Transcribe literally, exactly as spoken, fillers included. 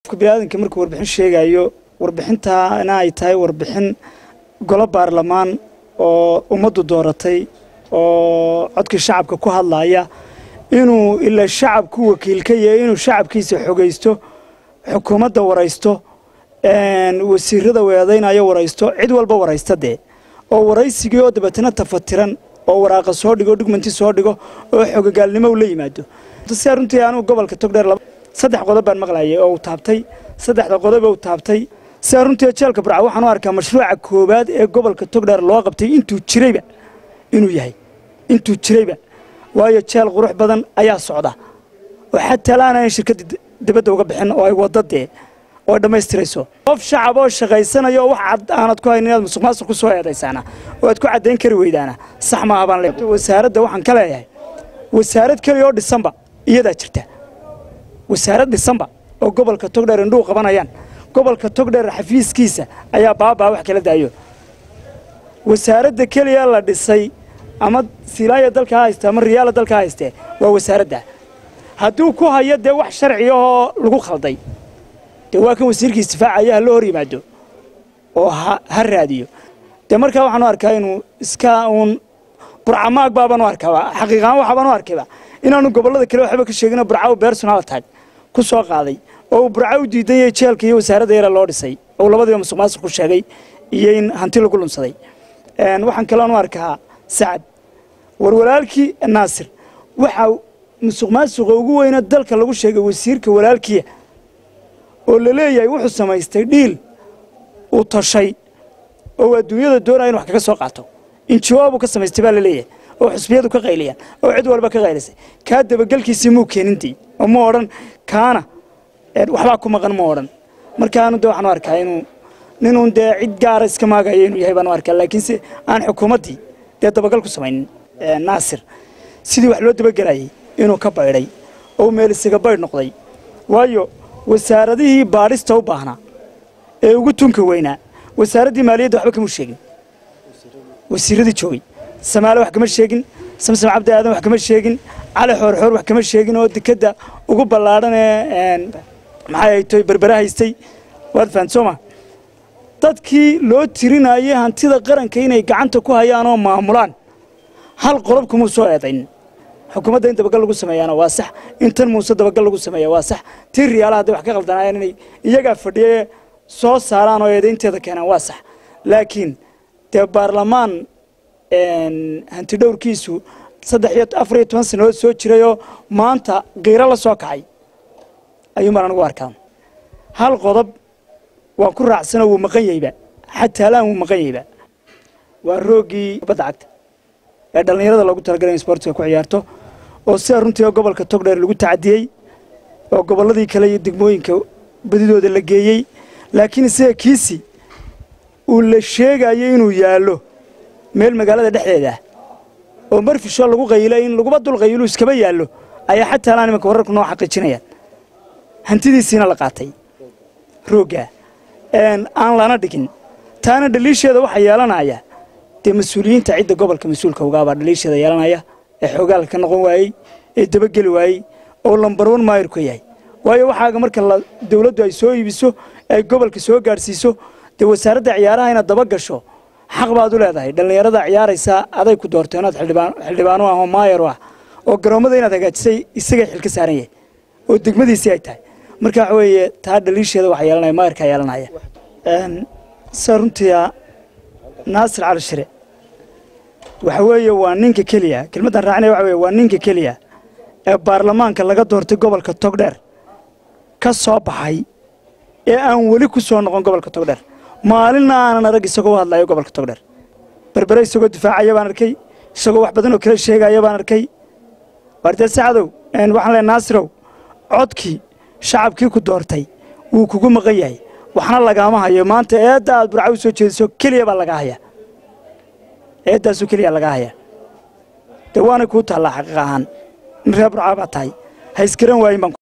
qofka bini'aadamka markuu warbixin sheegayo warbixintaana ay tahay warbixin golo baarlamaan oo ummaddu dooratay oo codkii shacabka ku hadlaya inuu ila shacabku wakiil ka yahay inuu shacabkiisa xogeysto xukuumadda waraysto wasiirada weedaynayo waraysto cid walba waraystade oo waraysigii oo dabatana tafatiran oo waraaqa soo dhigo dhigmanti soo dhigo oo xogagaalnimo u la yimaado si runtii aanu gobolka Togdheer saddex qodob baan maqlaayay oo taabtay saddexda qodob oo taabtay si runtii jeelka Burco waxaan u arkaa mashruuca koobaad ee gobolka Togdheer loo qabtay intuu jirayba inuu yahay intuu jirayba waayo jeel qurux badan ayaa socda oo xataa laana shirkadda dibadda uga bixin oo ay wadadee oo dhameystirayso qof shacab oo shaqaysanayo wax cad aanad ku haynin inaad musuqmaasuq ku soo eedaysana oo aad ku cadeyn kari weydaana sax ma aban leeyahay wasaaradda waxaan ka leeyahay wasaarad kaliya oo dhisanba iyada jirta wasaarad dhisanba oo gobolka Togdheer indhuu qabanayaan gobolka Togdheer xafiiskiisa ayaa baaba wax kala daayo wasaaradda kaliya la dhisay ama silaaya dalka haysta ama riyaal dalka haysta waa wasaaradda hadduu ku hayo de wax sharci oo lagu khalday de waa kan wasiirkii istifaacayaa loo hor yimaado oo ha raadiyo de markaa waxaan u arkaa inuu iska uun burcamaag baabaan u arkaa xaqiiqan waxaan u arkayba inaanu gobolada kale waxba ka sheegin burcaw personal tag ku soo qaaday oo burcaw diiday jeelka iyo wasaaradda yar loo dhisay oo labadaba musuqmaasuq ku sheegay iyo in hanti lagu lunsaday een waxaan kale u arkaa Saad warwalaalkii Naasir waxa musuqmaasuq ugu weyn dalka lagu sheegay wasiirka walaalkii oo la leeyahay wuxuu samaystay dhiil uu tashay oo adduunyada doonayeen wax kaga soo qaato in jawaab uu ka samaystay baa la leeyahay oo xisbiyadu ka qayliyaan oo cid walba ka qaylisay ka dabagalkiisii muu keenintii oo ma oran kaana waxba ku maqan ma oran markaanu de waxaan arkaa inuu ninuu de cid gaar iska maagayo inuu yahay baan arkaa laakiin si aan xukuumadii de dabagal ku sameeynin Naasir sidii wax loo dabagalay inuu ka baydhay oo meel isaga bayd noqday waayo wasaaradihii baadhista u baahnaa ee ugu tunka weynaa wasaaradii maaliyadda waxba kama sheegin wasiiradii joogay Samaale wax kama sheegin Samsam Cabdi Aadan wax kama sheegin Cali Xoor Xoor wax kama sheegin oo dekada ugu ballaaran ee maxay ay toy berbera haystay wad fansoma dadkii loo tirinayay hantida qaranka inay gacanta ku hayaan oo maamulaan hal qolob kuma soo eedayn xukuumadda inta bagal lagu sameeyana waa sax intan muuse dabagal lagu sameeyaa waa sax tii riyaalaha wax ka qaldanayeen inay iyaga fadhiyay soo saaraan oo eedaynteeda keenan waa sax laakiin te baarlamaan een hanti dhowrkiisu saddex iyo afar iyo toban sano soo jirayo maanta qiiro la soo kacay ayuu maraan ugu arkaa hal qodob waa ku raacsan oo maqan yayba xataa laan uu maqan yayba waa roogii badda cagta ee dhalinyarada lagu talagalay sportka ku ciyaarto oo si runtii gobolka Togdheer lagu tacadiyay oo goboladii kale iyo degmooyinka badidooda la geeyay laakiin isaga kiisi uu la sheegay inuu yaalo meel magaalada dhexdeeda oo marfisho lagu qaylay in lagu badul qaylo iskaba yaalo ayaa xataa laan imanka wararku noo xaqiijinayaan hantidiisina la qaatay rooga een aan lana dhigin taana dhaliisheeda waxa yeelanaya de mas'uuliyiinta cidda gobolka mas'uulka uga baa dhaliisheeda yeelanaya ee xogaal ka noqon waayay ee dabagal waayay oo lambar one maayir ku yahay waayo waxa marka dawladdu ay soo iibiso ay gobolka soo gaarsiiso de wasaaradda ciyaaraha ina daba gasho xaq baad u leedahay dhalinyarada ciyaaraysa aday ku doorteen aad xildhibaan xildhibaan oo maayir ah oo garoomada inaad hagaajisay isaga xil ka saaran yahay oo degmadiisii ay tahay marka waxa weeye taa dhaliisheeda waxa yeelanaya maayirka yeelanaya een saruntiya Naasir Cali Shire waxa weeye waa ninka kaliya kelmadan raacnay waxa weeye waa ninka kaliya ee baarlamaanka laga doortay gobolka Togdheer ka soo baxay ee aan wali ku soo noqon gobolka Togdheer maalina aan arag isagoo hadlayo gobolka Togdheer berbera isagoo difaacaya baan arkay isagoo wax badan oo kala sheegaya baan arkay warda saacadow een waxaan leenahay Naasirow codkii shacabkii ku doortay wuu kugu maqan yahay waxna lagama hayo maanta eeda aad burcaw soo jeediso kaliya baa laga haya eeda soo kaliya laga haya tawaana ku taala xaqiiqahan reer burcaw baa tahay ha iskaran waayeen